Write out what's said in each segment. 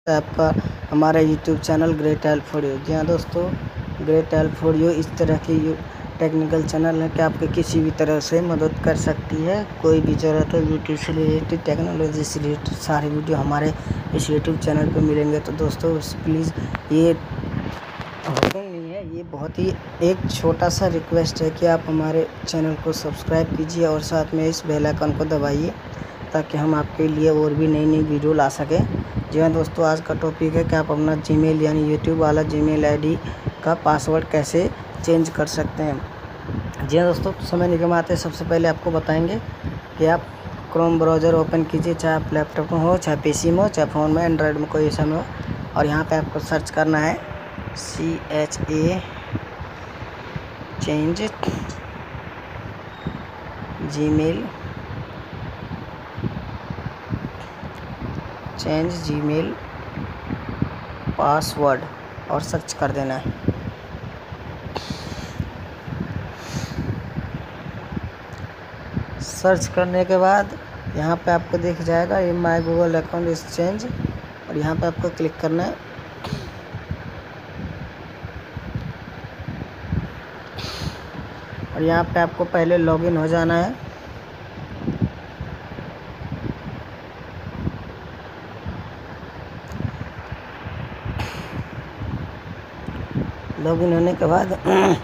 आपका हमारा YouTube channel great help for you. जी हाँ दोस्तों, ग्रेट हेल्प फॉर यू इस तरह की टेक्निकल चैनल है कि आपके किसी भी तरह से मदद कर सकती है। कोई भी ज़रूरत है यूट्यूब से रिलेटेड, टेक्नोलॉजी से रिलेटेड, सारे वीडियो हमारे इस यूट्यूब चैनल पे मिलेंगे। तो दोस्तों प्लीज़ ये नहीं है, ये बहुत ही एक छोटा सा रिक्वेस्ट है कि आप हमारे चैनल को सब्सक्राइब कीजिए और साथ में इस बेल आइकन को दबाइए ताकि हम आपके लिए और भी नई नई वीडियो ला सकें। जी हाँ दोस्तों, आज का टॉपिक है कि आप अपना जीमेल यानी यूट्यूब वाला जीमेल आईडी का पासवर्ड कैसे चेंज कर सकते हैं। जी हाँ दोस्तों, समय निगम आते सबसे पहले आपको बताएंगे कि आप क्रोम ब्राउज़र ओपन कीजिए, चाहे आप लैपटॉप में हो, चाहे पीसी में हो, चाहे फ़ोन में, एंड्रॉयड में, कोई ऐसा में हो। और यहाँ पे आपको सर्च करना है CHA चेंज जीमेल पासवर्ड और सर्च कर देना है। सर्च करने के बाद यहाँ पे आपको दिख जाएगा ये माय गूगल अकाउंट इस चेंज, और यहाँ पे आपको क्लिक करना है। और यहाँ पे आपको पहले लॉगिन हो जाना है। लॉगिन होने के बाद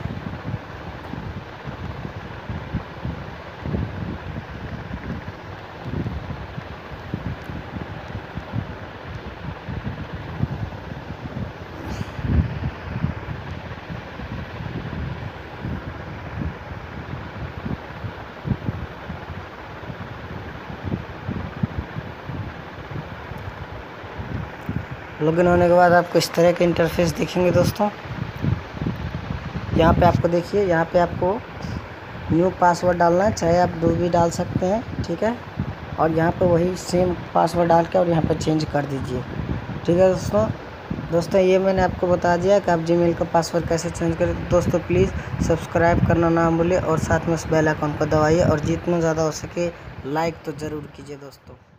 लॉगिन होने के बाद आपको इस तरह के इंटरफेस दिखेंगे दोस्तों। यहाँ पे आपको देखिए, यहाँ पे आपको न्यू पासवर्ड डालना है, चाहे आप दो भी डाल सकते हैं, ठीक है। और यहाँ पे वही सेम पासवर्ड डाल के और यहाँ पे चेंज कर दीजिए, ठीक है दोस्तों ये मैंने आपको बता दिया कि आप जीमेल का पासवर्ड कैसे चेंज करें। दोस्तों प्लीज़ सब्सक्राइब करना ना भूलिए और साथ में उस बेल आइकन को दबाइए और जितना ज़्यादा हो सके लाइक तो ज़रूर कीजिए दोस्तों।